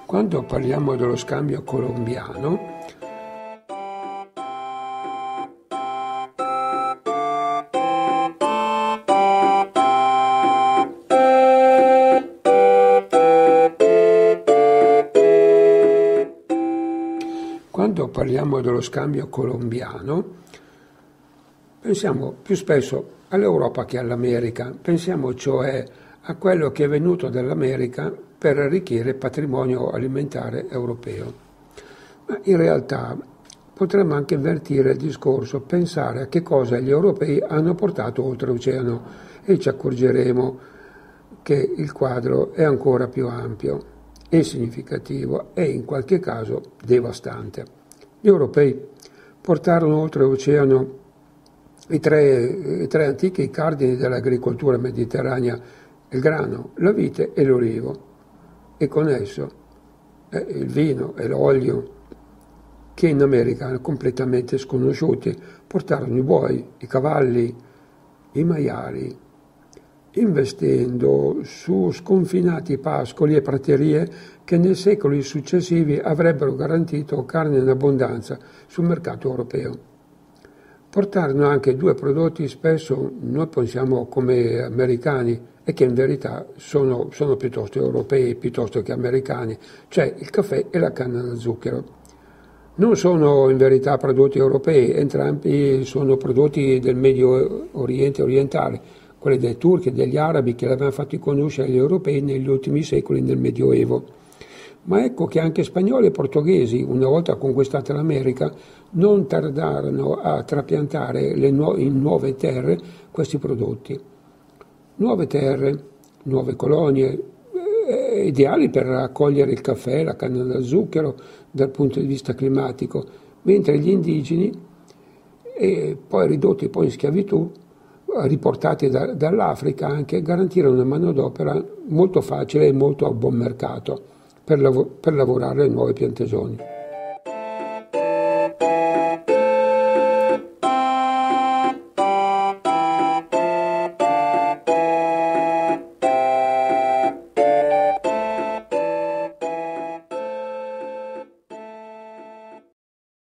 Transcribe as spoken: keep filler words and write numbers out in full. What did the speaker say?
Quando parliamo dello scambio colombiano, quando parliamo dello scambio colombiano, pensiamo più spesso all'Europa che all'America, pensiamo cioè a quello che è venuto dall'America per arricchire il patrimonio alimentare europeo. Ma in realtà potremmo anche invertire il discorso, pensare a che cosa gli europei hanno portato oltreoceano e ci accorgeremo che il quadro è ancora più ampio e significativo e in qualche caso devastante. Gli europei portarono oltreoceano i tre, i tre antichi cardini dell'agricoltura mediterranea, il grano, la vite e l'olivo, e con esso eh, il vino e l'olio, che in America erano completamente sconosciuti. Portarono i buoi, i cavalli, i maiali, investendo su sconfinati pascoli e praterie che nei secoli successivi avrebbero garantito carne in abbondanza sul mercato europeo. Portarono anche due prodotti spesso noi pensiamo come americani e che in verità sono, sono piuttosto europei piuttosto che americani, cioè il caffè e la canna da zucchero. Non sono in verità prodotti europei, entrambi sono prodotti del Medio Oriente orientale, quelli dei turchi e degli arabi che l'avevano fatti conoscere agli europei negli ultimi secoli nel Medioevo. Ma ecco che anche spagnoli e portoghesi, una volta conquistata l'America, non tardarono a trapiantare le nu- in nuove terre questi prodotti. Nuove terre, nuove colonie, eh, ideali per raccogliere il caffè, la canna da zucchero dal punto di vista climatico, mentre gli indigeni, e poi ridotti poi in schiavitù, riportati da, dall'Africa anche, garantirono una manodopera molto facile e molto a buon mercato per, lav- per lavorare le nuove piantagioni.